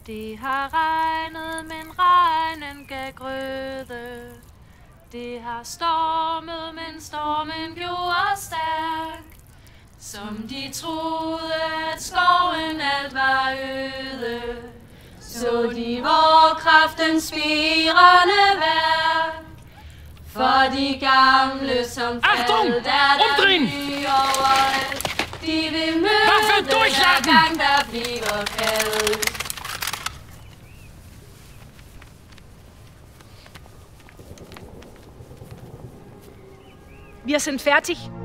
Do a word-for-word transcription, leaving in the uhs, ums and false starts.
Det har regnet, men regnen gav grøde. Det har stormet, men stormen gjorde stærk. Som de troede, at skoven alt var øde, så de vor kraftens spirende værk. For de gamle, som faldt, er der ny overalt. De vil møde, hver gang der bliver kaldt. Vi er sendt færdig.